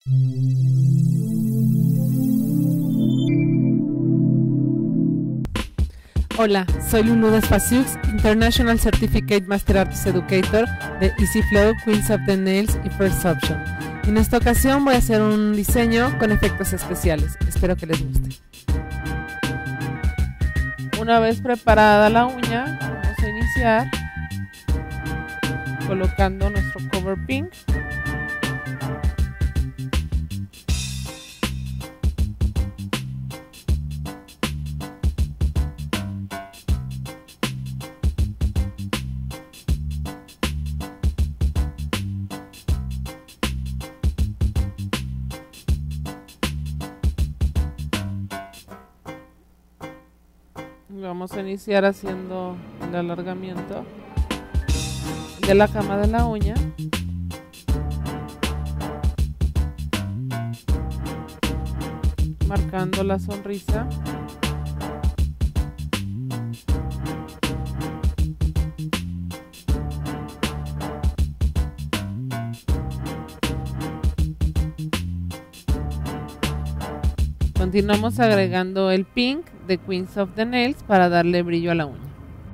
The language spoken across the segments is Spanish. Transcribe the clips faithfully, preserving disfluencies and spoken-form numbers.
Hola, soy Lulu Despasiux, International Certificate Master Artist Educator de EasyFlow, Queens of the Nails y First Option. Y en esta ocasión voy a hacer un diseño con efectos especiales. Espero que les guste. Una vez preparada la uña, vamos a iniciar colocando nuestro cover pink. Vamos a iniciar haciendo el alargamiento de la cama de la uña. Marcando la sonrisa. Continuamos agregando el pink de Queens of the Nails para darle brillo a la uña.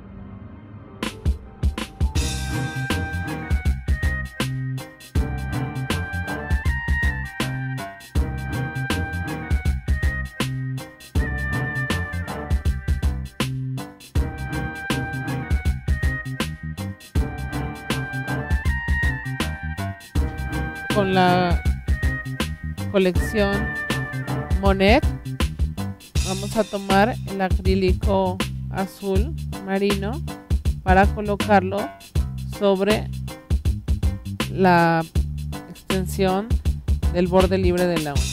Con la colección Monet vamos a tomar el acrílico azul marino para colocarlo sobre la extensión del borde libre de la uña.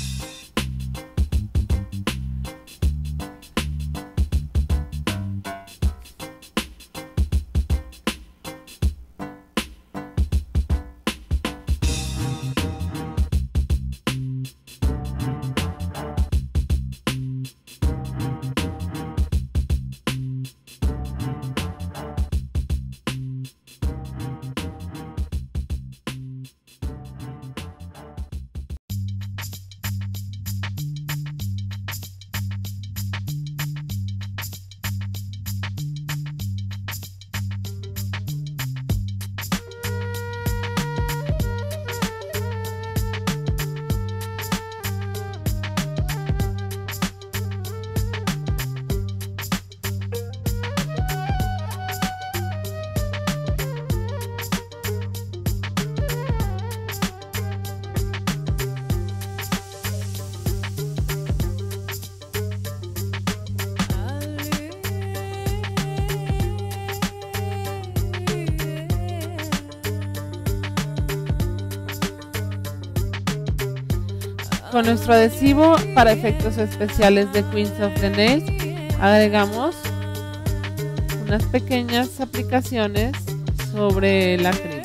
Con nuestro adhesivo para efectos especiales de Queens of the Nails agregamos unas pequeñas aplicaciones sobre el acrílico.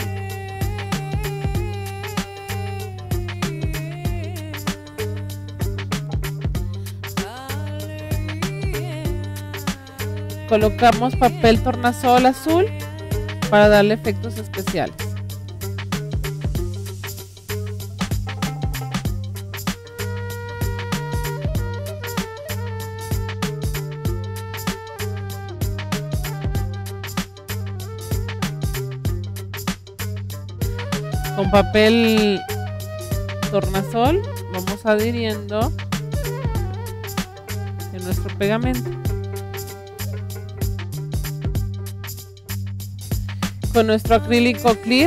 Colocamos papel tornasol azul para darle efectos especiales. Con papel tornasol vamos adhiriendo en nuestro pegamento. Con nuestro acrílico clear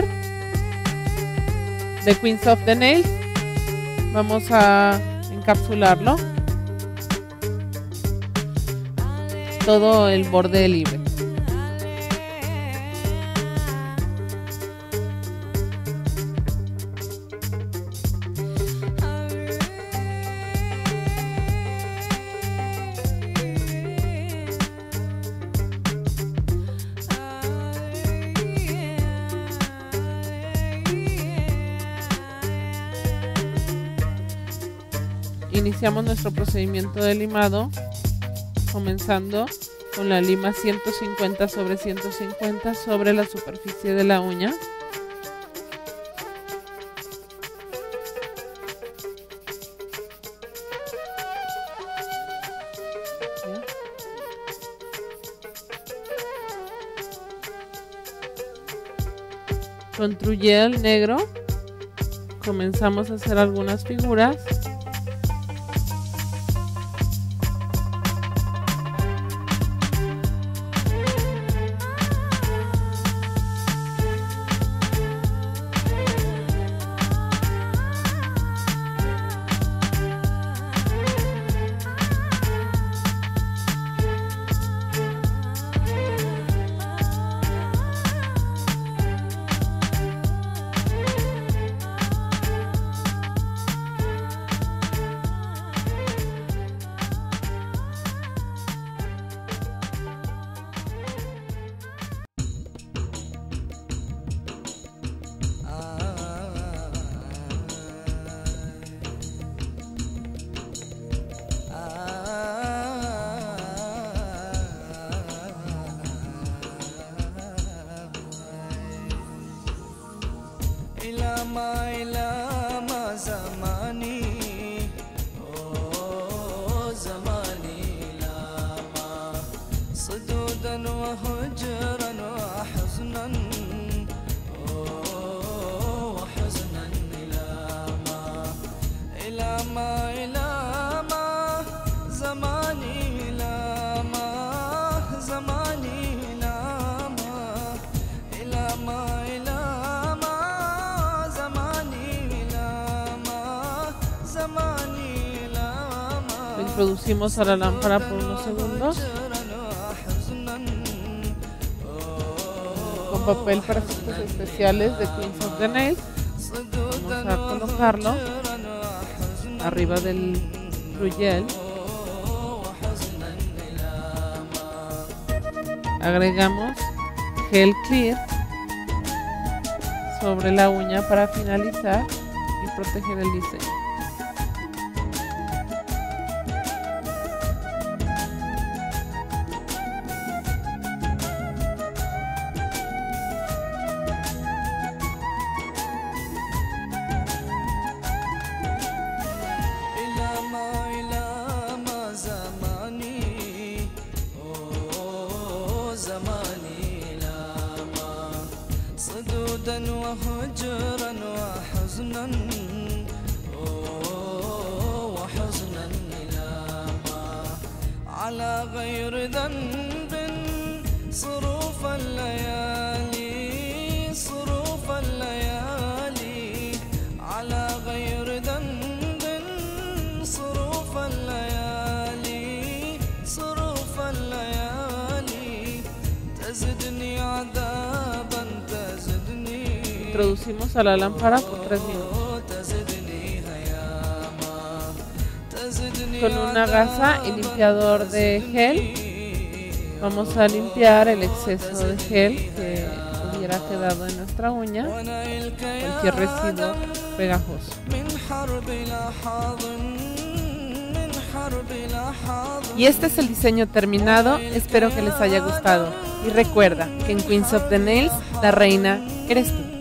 de Queens of the Nails vamos a encapsularlo todo el borde libre. Iniciamos nuestro procedimiento de limado comenzando con la lima ciento cincuenta sobre ciento cincuenta sobre la superficie de la uña. Con True Gel negro comenzamos a hacer algunas figuras. Ilama ilama zamani, oh zamani ilama, sududan wa hujran wa huznan, oh wa huznan ilama, ilama ilama zamani ilama, zamani ilama, ilama ilama. Lo introducimos a la lámpara por unos segundos con papel para efectos especiales de Queens of the Nails. Vamos a colocarlo arriba del True Gel. Agregamos gel clear sobre la uña para finalizar y proteger el diseño. صدودا وهجرا وحزنا وحزنا إلاما على غير ذنب صروف الليالي صروف الليالي على غير ذنب صروف الليالي صروف الليالي تزدني عذابا Introducimos a la lámpara por tres minutos. Con una gasa y limpiador de gel vamos a limpiar el exceso de gel que hubiera quedado en nuestra uña, cualquier residuo pegajoso. Y este es el diseño terminado, espero que les haya gustado. Y recuerda que en Queens of the Nails la reina eres tú.